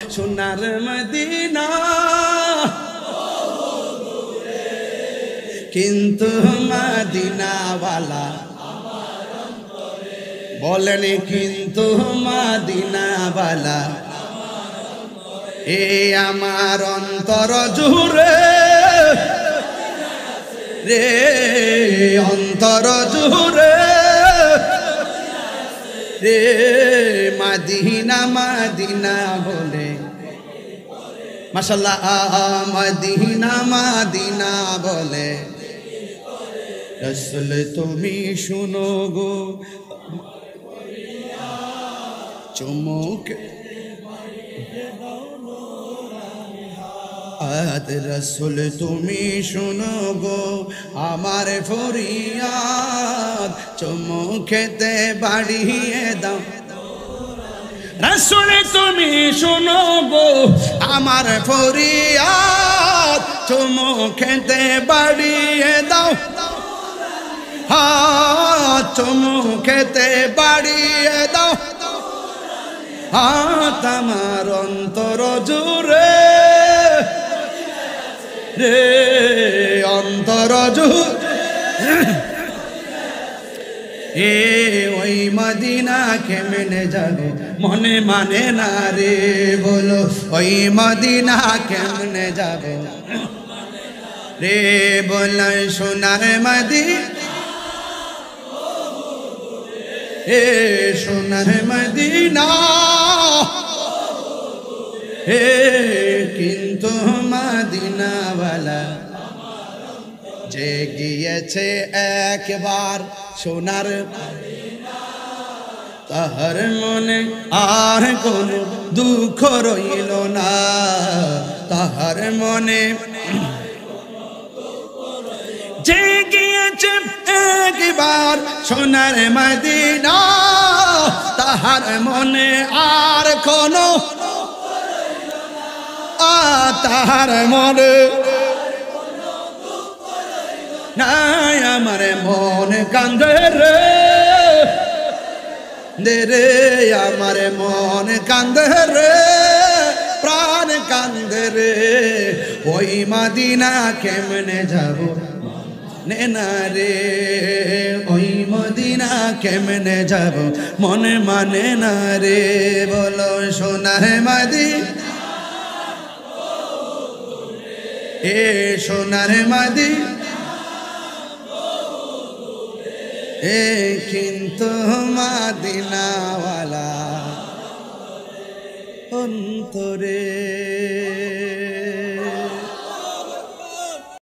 সোনার মদিনা কিন্তু মদিনাওয়ালা বলেন কিন্তু মদিনাওয়ালা এ আমার অন্তর জুড়ে রে অন্তর জুড়ে রে মদিনা মদিনা বলে মাশাআল্লাহ মদিনা মদিনা বলে রাসূল তুমি শুনো গো চুমুক আদ রাসূল তুমি শুনো গো আমার ফরিয়াদ চুমুকেতে বাড়িয়ে দাও রাসূল তুমি শুনো গো আমার ফরিয়াদ চুমুকেতে বাড়িয়ে দাও হাত চুমুকেতে বাড়িয়ে দাও হাত আমার অন্তর জুড়ে রে অন্তর জুড়ে এ ওই মদিনা কেমনে যাবে মনে মানে না রে বলো ওই মদিনা কেমনে যাবে রে বল সোনার মদিনা হে সোনার মদিনা হে কিন্তু মদিনাওয়ালা যে গিয়েছে একবার সোনার তাহার মনে আর কোনো দুঃখ রইল না তাহার মনে যে গিয়েছে একবার সোনার মদিনা তাহার মনে আর কোনো তাহার মনে নাই আমার মন কান্দে রে রে আমার মন কান্দে রে প্রাণ কান্দে রে ওই মদিনা কেমনে যাব না রে ওই মদিনা কেমনে যাব মনে মানে না রে বলো সোনার মদিনা এ সোনার মদিনা এ কিন্তু মদিনাওয়ালা অন্তরে